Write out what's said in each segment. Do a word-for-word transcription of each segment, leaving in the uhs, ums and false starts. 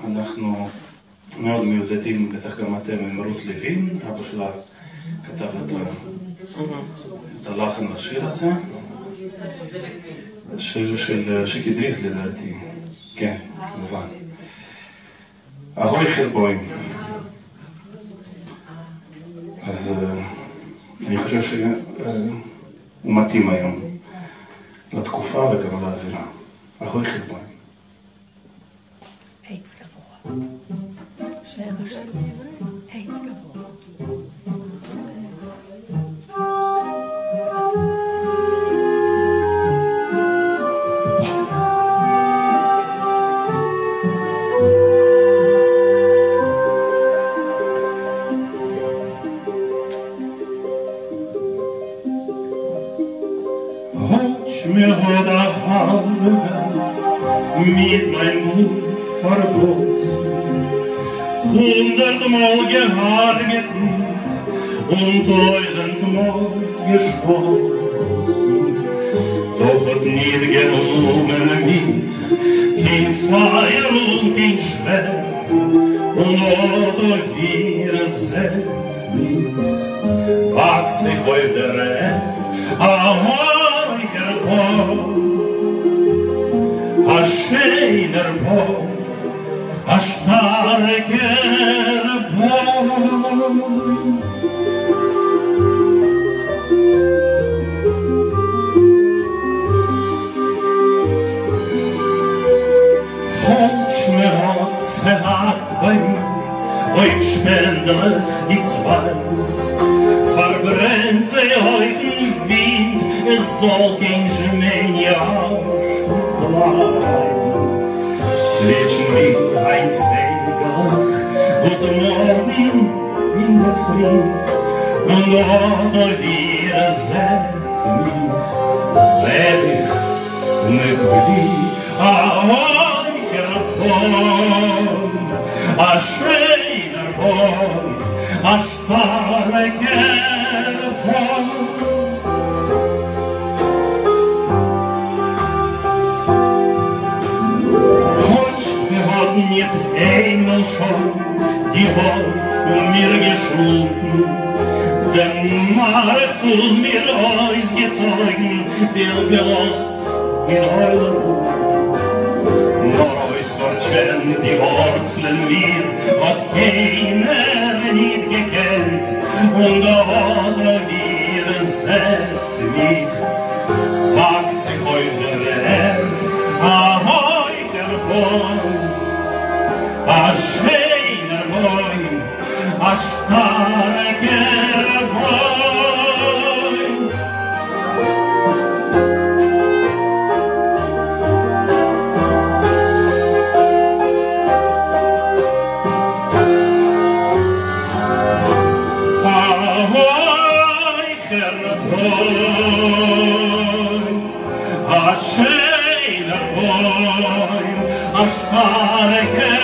אנחנו מאוד מיודדים, בטח גם אתם, עם רות לוין, אבא שלה כתב את הלחן לשיר הזה. שיר של שיקי דריס לדעתי, כן, כמובן. אהוי חרבויים. אז אני חושב שהוא מתאים היום לתקופה וגם לאווירה. אהוי חרבויים. Eet verborgen. Zeggen ze. Eet verborgen. Mir hat a halbe mit mein Mut vergossen, hundertmal geharget mich und tausendmal geschlossen. Doch hat nie genommen mich kein Feuer und kein Schwert, und hat auf ihre Seite mich wachs ich auf der Erde. A scheiner Baum, a starker Baum. Hoch mir hat zerhakt bei mir, auf spendlich die zwei. Verbrennt sie auf den Wind, es soll kein Schmähne ausbleiben. Zwischen mir ein Fegach und morgen in der Früh, und dort auf ihr seht mich, leb ich mit Lieb. A euer Baum, a schöner Baum, a starker Baum. Nicht einmal schon die Haut von mir geschlunden, den Mare von mir ausgezogen, der gelost in eurer Wut. Nur euch fortschen die Wurzeln mir, hat keiner nicht gekannt, und oder wir seht mich, wachs ich auf der Erde, ahoi der Baum. A scheiner Baum, a starker Baum. Ahoi der Baum, a scheiner Baum, a starker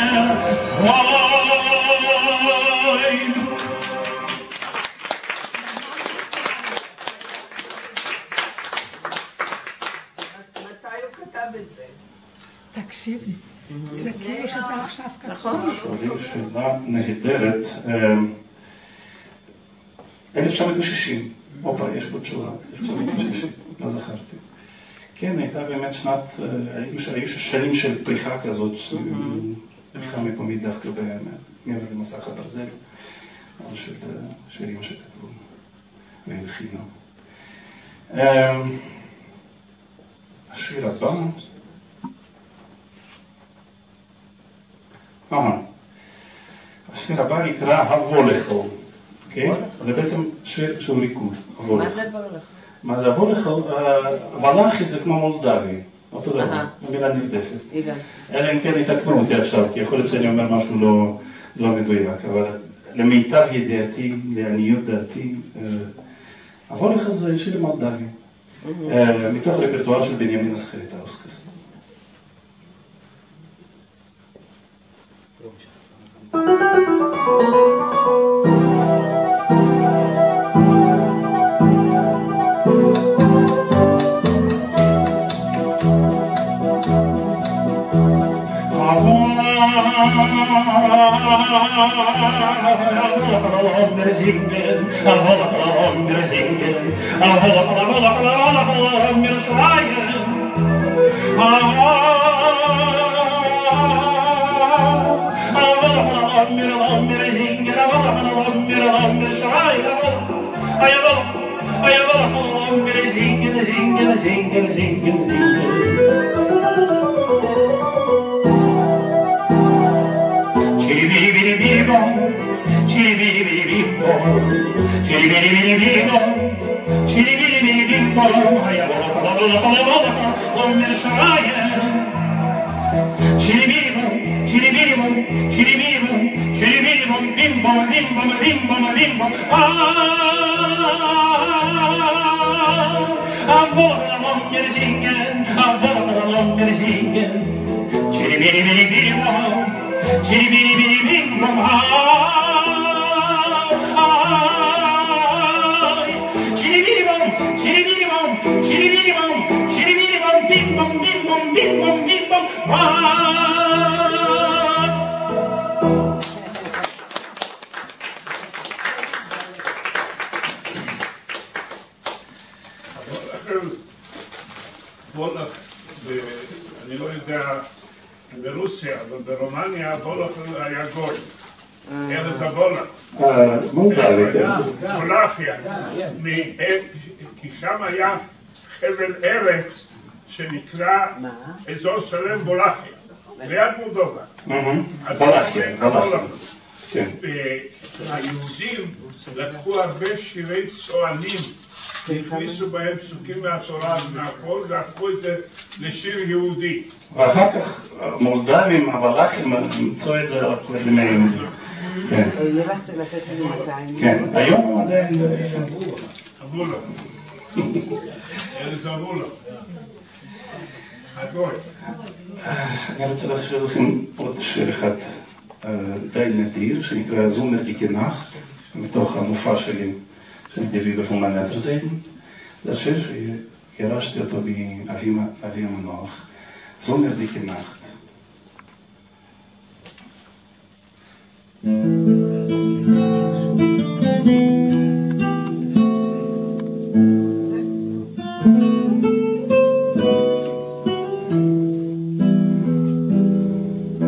תקשיבי, זה כאילו שזה עכשיו ככה. שואלים שאלה נהדרת. אלף תשע מאות ושישים, אופה, יש פה תשובה, אלף תשע מאות ושישים, לא זכרתי. כן, הייתה באמת שנת, היו שנים של פריחה כזאת, פריחה מקומית דווקא מעבר למסך הברזל, של שירים שכתבו והלחינו. השיר הבא, אה, השיר הבא נקרא הבוא לך, אוקיי? זה בעצם שיר שהוא ריקוד, הבוא לך. מה זה הבוא לך? מה זה הבוא לך? ולחי זה כמו מולדבי, אותו דבר, המילה נרדפת. אלא אם כן יתקנו אותי עכשיו, כי יכול להיות שאני אומר משהו לא מדויק, אבל למיטב ידיעתי, לעניות דעתי, הבוא לך זה שיר מולדבי, מתוך רפרטואר של בנימין אסחריטאוסקס. I want mir singen, mir singen, mir schreien. Mir singen, mir schreien. Mir singen, singen, singen, singen, singen. Chiribiribibibom, chiribiribibibom, chiribiribibibom, chiribiribibibom, hayabom mir schreien. Chiribiribom, chiribiribom, chiribiribom, chiribiribom, bimbom, bimbom, bimbom, bimbom. Avålam mir singen, avålam mir singen. Chiribiribibibom, chiribiribibibom, chiribiribom, chiribiribom, chiribiribom, chiribiribom, bimbom, bimbom, bimbom, bimbom. וולך, אני לא יודע ברוסיה, אבל ברומניה וולך היה גוי. ארץ הוולך. מולדבי, כן. וולאחיה. כי שם היה חבל ארץ שנקרא אזור שלם וולאחיה. ליד מולדובה. וולאחיה, וולאחיה. היהודים לקחו הרבה שירי צוענים והכניסו בהם פסוקים מהתורה ומהכל והפכו את זה לשיר יהודי. ואחר כך מולדבים, הוולאחים, למצוא את זה, לקחו את זה מהיהודים. כן. הלכת לתת לנו מאתיים. כן, היום עדיין... אמרו לו. ארץ אמרו לו. הגוי. אני רוצה להשאיר לכם עוד שיר אחד די נדיר, שנקרא זומר די גנאכט, מתוך המופע שלי, של די לידר פון מיין נטרזייטן. זה שיר שירשתי אותו מאבי המנוח, זומר די גנאכט.